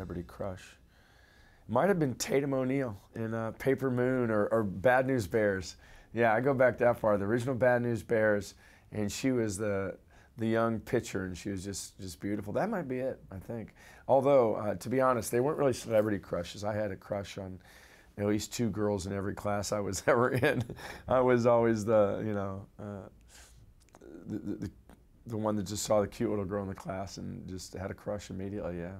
celebrity crush. Might have been Tatum O'Neal in Paper Moon or Bad News Bears. Yeah, I go back that far. The original Bad News Bears, and she was the young pitcher, and she was just beautiful. That might be it, I think. Although, to be honest, they weren't really celebrity crushes. I had a crush on at least 2 girls in every class I was ever in. I was always the one that just saw the cute little girl in the class and just had a crush immediately. Yeah.